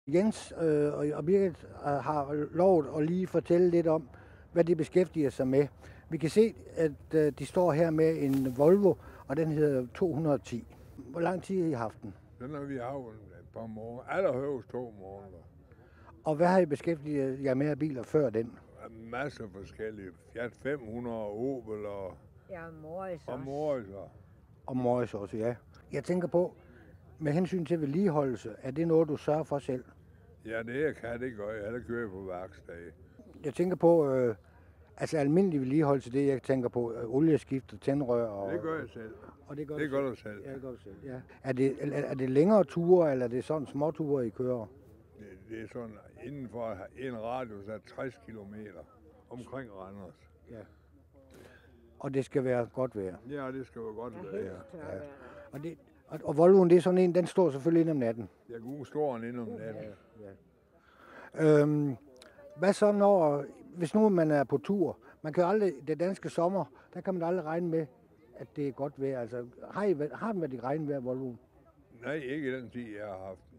Jens og Birgit har lovet at lige fortælle lidt om, hvad de beskæftiger sig med. Vi kan se, at de står her med en Volvo, og den hedder 210. Hvor lang tid har I haft den? Den har vi haft et par måneder. Allerhøjst 2 måneder. Og hvad har I beskæftiget jer med af biler før den? Masser af forskellige. Fiat 500 og Opel og Morris også. Morris. Og Morris også, ja. Jeg tænker på, med hensyn til vedligeholdelse, er det noget, du sørger for selv? Ja, det kan det gøre. Jeg kører på værksted. Jeg tænker på, almindelig vedligeholdelse, det jeg tænker på, olieskift og tændrør. Og, det gør jeg selv. Og det gør du selv. Ja, det gør du selv, ja. Er det længere ture, eller er det sådan små ture, I kører? Det er sådan inden for en radius af 60 kilometer omkring Randers. Ja. Og det skal være godt vejr. Ja, det skal være godt vejr. Ja. Og Volvoen, det er sådan en, den står selvfølgelig ind om natten. Ja, god står den ind om natten. Ja. Hvad så hvis nu man er på tur? Man kan aldrig, det danske sommer, der kan man aldrig regne med, at det er godt vejr. Altså, har den været i regnvejr, Volvoen? Nej, ikke i den tid, jeg har haft.